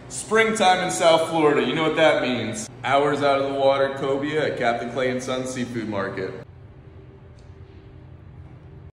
Springtime in South Florida, you know what that means. Hours out of the water, Cobia at Captain Clay & Son Seafood Market.